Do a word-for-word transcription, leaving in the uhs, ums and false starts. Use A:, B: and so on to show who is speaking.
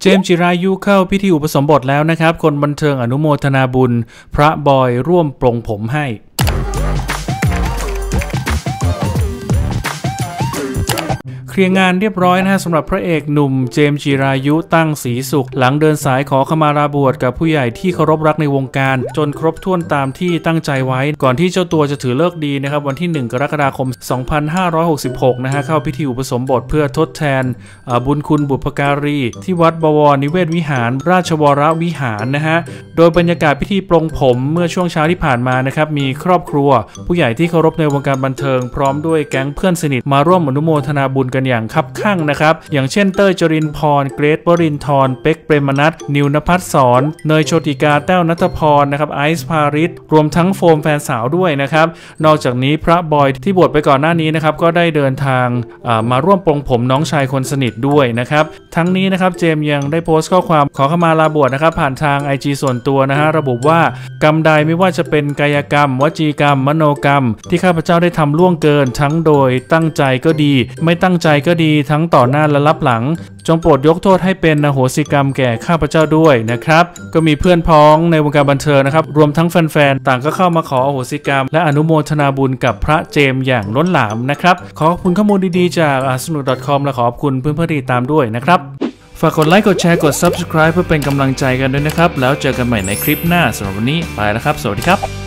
A: เจมส์จิรายุเข้าพิธีอุปสมบทแล้วนะครับคนบันเทิงอนุโมทนาบุญพระบอยร่วมปลงผมให้เคลียร์งานเรียบร้อยนะฮะสำหรับพระเอกหนุ่มเจมส์จิรายุตั้งศรีสุขหลังเดินสายขอขมาลาบวชกับผู้ใหญ่ที่เคารพรักในวงการจนครบถ้วนตามที่ตั้งใจไว้ก่อนที่เจ้าตัวจะถือฤกษ์ดีนะครับวันที่หนึ่งกรกฎาคมสองพันห้าร้อยหกสิบหกนะฮะเข้าพิธีอุปสมบทเพื่อทดแทนบุญคุณบุพการีที่วัดบวรนิเวศวิหารราชวรวิหารนะฮะโดยบรรยากาศพิธีปลงผมเมื่อช่วงเช้าที่ผ่านมานะครับมีครอบครัวผู้ใหญ่ที่เคารพในวงการบันเทิงพร้อมด้วยแก๊งเพื่อนสนิทมาร่วมอนุโมทนาบุญกันอย่างคับคั่งนะครับอย่างเช่นเต้ยจรินพรเกรทวรินทร์เป็กเปรมนัทนิวนภัสสรเนยโชติกาแต้วณัฐพรนะครับไอซ์พาริสรวมทั้งโฟมแฟนสาวด้วยนะครับนอกจากนี้พระบอยที่บวชไปก่อนหน้านี้นะครับก็ได้เดินทางมาร่วมปลงผมน้องชายคนสนิทด้วยนะครับทั้งนี้นะครับเจมส์ยังได้โพสต์ข้อความขอขมาลาบวชนะครับผ่านทาง ไอ จี ส่วนตัวนะฮะระบุว่ากรรมใดไม่ว่าจะเป็นกายกรรมวจีกรรมมโนกรรมที่ข้าพเจ้าได้ทำล่วงเกินทั้งโดยตั้งใจก็ดีไม่ตั้งใจก็ดีทั้งต่อหน้าและรับหลังจงโปรดยกโทษให้เป็นอโหสิกรรมแก่ข้าพเจ้าด้วยนะครับก็มีเพื่อนพ้องในวงการบันเทิงนะครับรวมทั้งแฟนๆต่างก็เข้ามาขออโหสิกรรมและอนุโมทนาบุญกับพระเจมส์อย่างล้นหลามนะครับขอบคุณข้อมูลดีๆจากสนุก .com และขอบคุณเพื่อนๆที่ติดตามด้วยนะครับฝากกดไลค์กดแชร์กด ซับสไครบ์ เพื่อเป็นกำลังใจกันด้วยนะครับแล้วเจอกันใหม่ในคลิปหน้าสำหรับวันนี้ไปแล้วครับสวัสดีครับ